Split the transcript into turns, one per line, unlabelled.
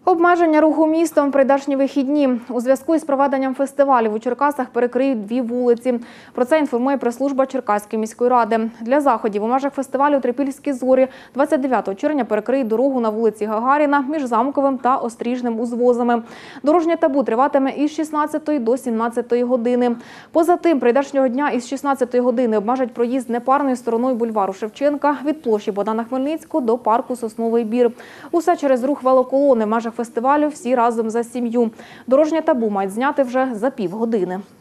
Обмеження руху містом в прийдешні вихідні. У зв'язку із проведенням фестивалів у Черкасах перекриють 2 вулиці. Про це інформує прес-служба Черкаської міської ради. Для заходів у межах фестивалю «Трипільські зорі» 29 червня перекриють дорогу на вулиці Гагаріна між Замковим та Остріжним узвозами. Дорожнє табу триватиме із 16 до 17 години. Поза тим, прийдешнього дня із 16 години обмежать проїзд непарною стороною бульвару Шевченка від площі Богдана Хмельницького до парку Сосновий Бір. Усе через рух велоколони в межах фестивалю «Всі разом за сім'ю». Дорожнє табу мають зняти вже за півгодини.